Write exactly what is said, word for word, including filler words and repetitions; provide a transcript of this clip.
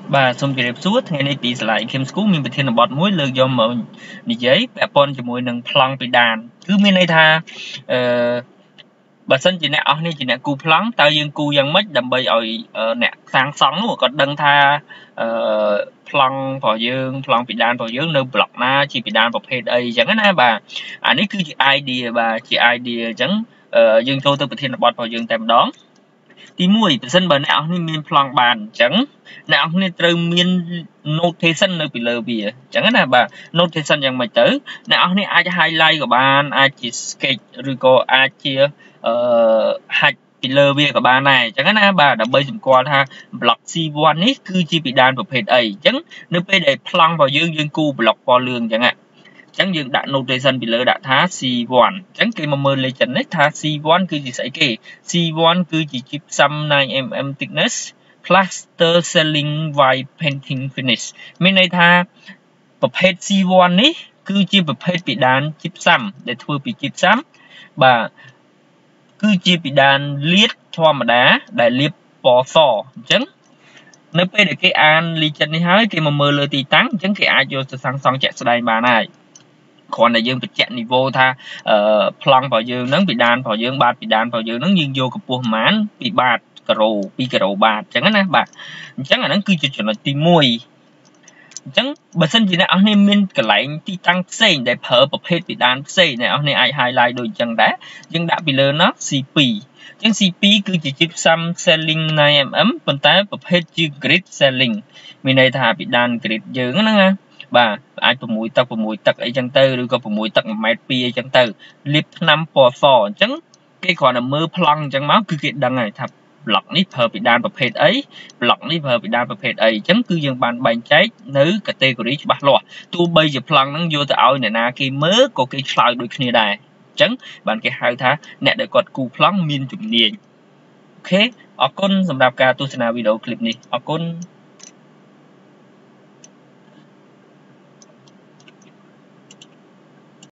បាទសូមជម្រាបសួរថ្ងៃនេះពីសាលា Kim School មានប្រធានបទមួយលើកយកមកនិយាយពាក់ព័ន្ធជាមួយនឹងប្លង់ពីដានគឺមានន័យថាអឺបើសិនជាអ្នកអស់នេះជាអ្នកគូប្លង់តើយើងគូយ៉ាងម៉េចដើម្បីឲ្យអ្នកសាងសង់នោះគាត់ដឹងថាអឺប្លង់របស់យើងប្លង់ពីដានរបស់យើងនៅប្លុកណាជាពីដានប្រភេទអីអញ្ចឹងណាបាទអានេះគឺជា idea បាទជា idea អញ្ចឹងយើងចូលទៅប្រធានបទរបស់យើងតែម្ដងទីមួយប្រសិនបើអ្នកអស់នេះមានប្លង់បានអញ្ចឹងអ្នកអស់នេះត្រូវមាន notation នៅពីលើវាអញ្ចឹងណាបាទ notation យ៉ាងម៉េចទៅអ្នកអស់នេះអាច highlight ក៏បានអាចជា sketch ឬក៏អាចជាអឺ hack ពីលើវាក៏បានដែរអញ្ចឹងណាបាទដើម្បីសម្គាល់ថា block ซี វ៉ាន់ នេះគឺជាពីដានប្រភេទអីអញ្ចឹងនៅពេលដែលប្លង់របស់យើងយើងគូ block ពណ៌លឿងអញ្ចឹងណាអញ្ចឹងយើងដាក់ notation ពីលើដាក់ថា ซี វ៉ាន់ អញ្ចឹងគេមកមើលលេខចិននេះថា ซี វ៉ាន់ គឺជាស្អីគេ ซี វ៉ាន់ គឺជា gypsum ไนน์ អេម អេម thickness plaster ceiling white painting finish មានន័យថាប្រភេទ ซี វ៉ាន់ នេះគឺជាប្រភេទពីដាន gypsum ដែលធ្វើពី gypsum បាទគឺជាពីដានលាតធម្មតាដែលលាបពណ៌សអញ្ចឹងនៅពេលដែលគេអានលីចិននេះហើយគេមកមើលលើទីតាំងអញ្ចឹងគេអាចយកទៅសាងសង់ជាក់ស្ដែងបានហើយគ្រាន់តែយើងបញ្ជាក់នីវ៉ូថាអឺប្លង់របស់យើងហ្នឹងពីដានរបស់យើងបាតពីដានរបស់យើងហ្នឹងយើងយកកម្ពស់ប្រមាណពីបាតការ៉ូពីការ៉ូបាតអញ្ចឹងណាបាទអញ្ចឹងអាហ្នឹងគឺជាចំណុចទីមួយអញ្ចឹងបើសិនជាអ្នកអស់នេះមានកន្លែងទីតាំងផ្សេងដែលប្រើប្រភេទពីដានផ្សេងអ្នកអស់នេះអាច highlight ដូចអញ្ចឹងដែរយើងដាក់ពីលើនោះ ซี ทู អញ្ចឹង ซี ทู គឺជា gypsum ceiling ไนน์ អេម អេម ប៉ុន្តែប្រភេទជា grid ceiling មានន័យថាពីដាន grid យើងហ្នឹងណាបាទអាច6ទឹក6ទឹកអីចឹងទៅឬក៏6ទឹក1ម៉ែត្រពីរអីចឹងទៅលាបថ្នាំពណ៌សអញ្ចឹងគេគ្រាន់តែមើលប្លង់អញ្ចឹងមកគឺគេដឹងហើយថា block នេះប្រើពីដានប្រភេទអី block នេះប្រើពីដានប្រភេទអីអញ្ចឹងគឺយើងបានបែងចែកនៅ category ច្បាស់លាស់ទោះបីជាប្លង់ហ្នឹងយកទៅឲ្យអ្នកណាគេមើលក៏គេឆ្លើយដូចគ្នាដែរអញ្ចឹងបានគេហៅថាអ្នកដែលគាត់គូប្លង់មានជំនាញអូខេអរគុណសម្រាប់ការទស្សនាវីដេអូឃ្លីបនេះអរគុណ